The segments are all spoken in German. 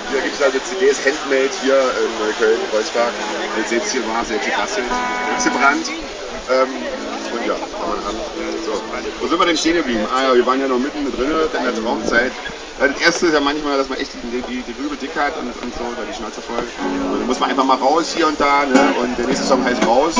Hier gibt es also CDs, Handmade hier in Köln, Kreuzberg. Jetzt seht ihr hier war sehr gebastelt, gebrannt. Und ja, kann man haben. So, wo sind wir denn stehen geblieben? Ah ja, wir waren ja noch mitten drin in der Traumzeit. Das erste ist ja manchmal, dass man echt die Rübe dick hat und so, oder die Schnauze voll. Und dann muss man einfach mal raus hier und da, ne? Und der nächste Song heißt Raus.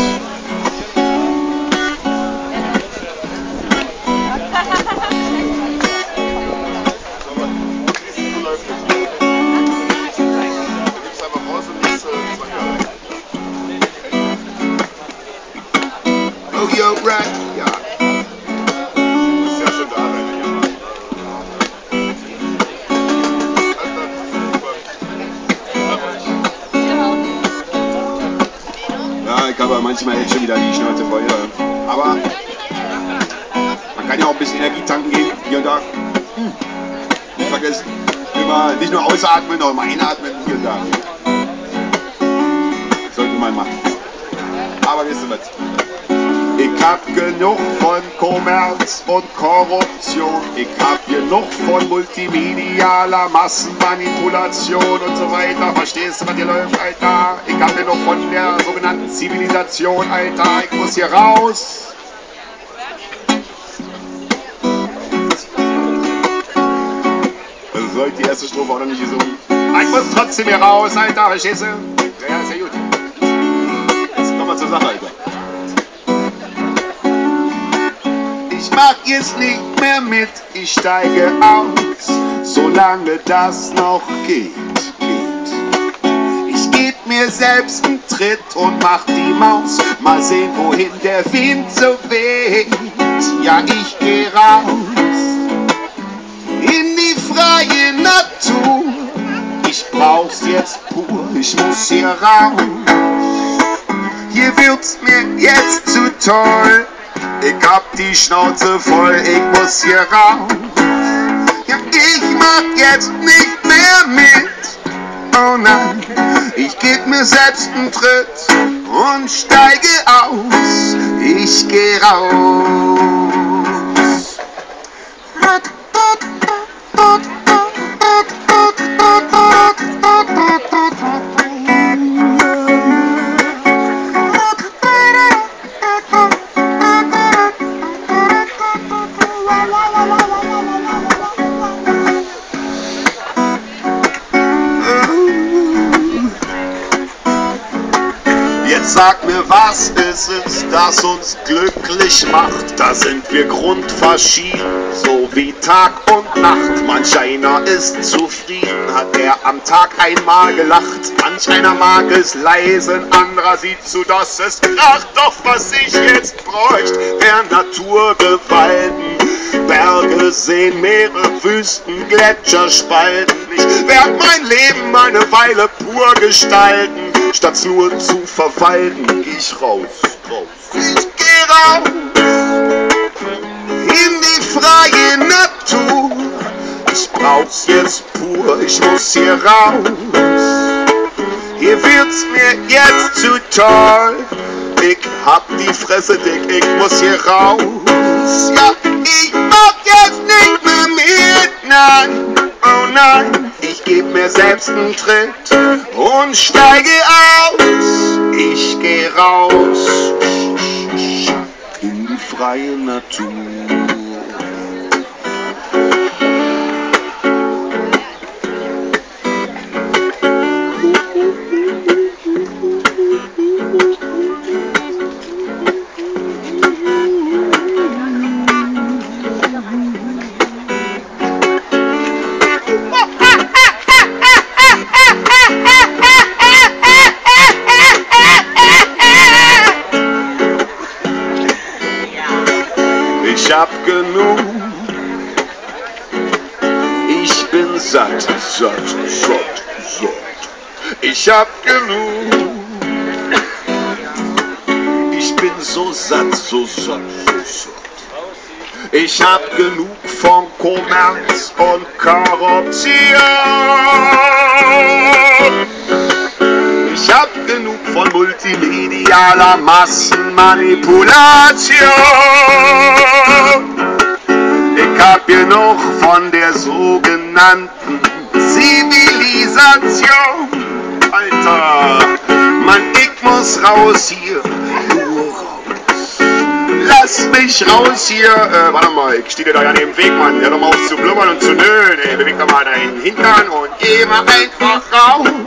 Oh, yo, right, ja. Ist ja schon da, ja, ich habe manchmal jetzt schon wieder die Schnauze voll. Aber man kann ja auch ein bisschen Energie tanken gehen, hier und da. Nicht vergessen, immer nicht nur ausatmen, sondern mal einatmen, hier und da. Das sollte man machen. Aber wisst ihr was? Ich hab genug von Kommerz und Korruption. Ich hab genug von multimedialer Massenmanipulation und so weiter. Verstehst du, was hier läuft, Alter? Ich hab genug von der sogenannten Zivilisation, Alter. Ich muss hier raus. Also soll ich die erste Strophe auch noch nicht gesungen. Ich muss trotzdem hier raus, Alter. Verstehst du? Ja, ist ja gut. Jetzt kommen wir zur Sache, Alter. Ich mach jetzt nicht mehr mit, ich steige aus, solange das noch geht. Ich geb mir selbst einen Tritt und mach die Maus, mal sehen, wohin der Wind so weht. Ja, ich geh raus in die freie Natur. Ich brauch's jetzt pur, ich muss hier raus. Hier wird's mir jetzt zu toll. Ich hab die Schnauze voll, ich muss hier raus. Ja, ich mach jetzt nicht mehr mit. Oh nein, ich geb mir selbst einen Tritt und steige aus. Ich geh raus. Sag mir, was ist es, das uns glücklich macht? Da sind wir grundverschieden, so wie Tag und Nacht. Manch einer ist zufrieden, hat er am Tag einmal gelacht. Manch einer mag es leise, ein anderer sieht zu, dass es kracht. Doch was ich jetzt bräuchte, wär Naturgewalten. Berge, Seen, Meere, Wüsten, Gletscher spalten. Ich werd mein Leben eine Weile pur gestalten. Statt nur zu verwalten, geh ich raus. Ich geh raus in die freie Natur. Ich brauch's jetzt pur, ich muss hier raus. Hier wird's mir jetzt zu toll. Ich hab die Fresse dick, ich muss hier raus. Ja, ich mach jetzt nicht mehr mit, nein, oh nein. Ich geb mir selbst einen Tritt und steige aus. Ich geh raus in die freie Natur. Ich hab genug, ich bin satt. Ich hab genug, ich bin so satt. Ich hab genug von Kommerz und Korruption. Ich hab genug von multimedialer Massenmanipulation. Ich hab genug von der sogenannten Zivilisation. Alter, Mann, ich muss raus hier. Lass mich raus hier. Warte mal, ich stehe da ja neben dem Weg, Mann. Hör doch mal auf zu blubbern und zu nölen, ey. Beweg doch mal deinen Hintern und geh mal einfach raus.